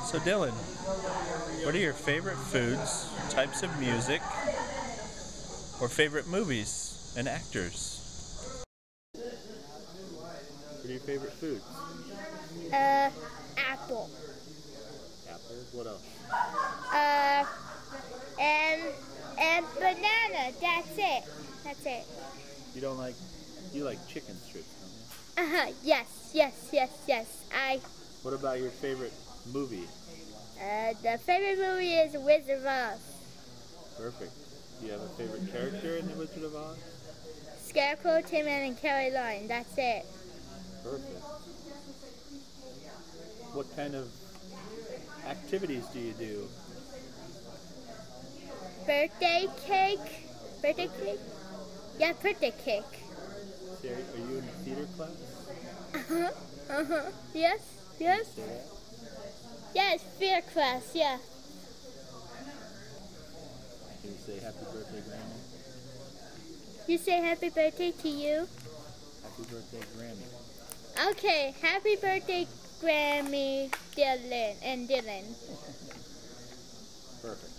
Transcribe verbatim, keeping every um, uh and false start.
So Dylan, what are your favorite foods, types of music, or favorite movies and actors? What are your favorite foods? Uh, apple. Apple. What else? Uh, and and banana. That's it. That's it. You don't like, you like chicken strips, don't you? Uh huh. Yes. Yes. Yes. Yes. I. What about your favorite movie? Uh, the favorite movie is Wizard of Oz. Perfect. Do you have a favorite character in The Wizard of Oz? Scarecrow, Tin Man, and Caroline. That's it. Perfect. What kind of activities do you do? Birthday cake. Birthday cake. Yeah, birthday cake. Sarah, are you in a theater class? Uh huh. Uh huh. Yes. Yes. Say that? Yes. Theater class. Yeah. Can you say happy birthday, Grammy? You say happy birthday to you. Happy birthday, Grammy. Okay. Happy birthday, Grammy, Dylan, and Dylan. Perfect.